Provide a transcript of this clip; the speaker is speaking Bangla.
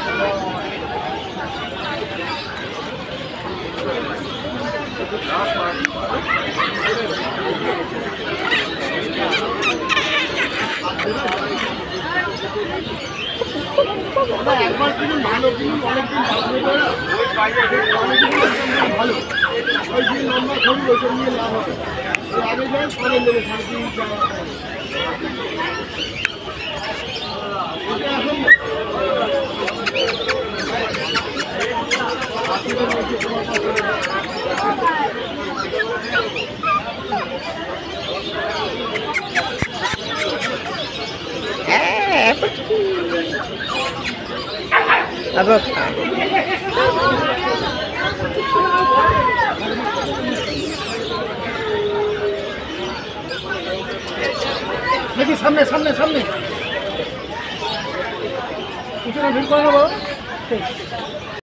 একবার কিনুন ভালো, কিনুন অনেকদিন ভালো। ওই যে লম্বা খড়ি ওইটা নিয়ে লাভ হবে। আগে যাই পরে নেবে 3.5 দেখি সামনে সামনে সামনে পিছনে ভিড় করে নেবো।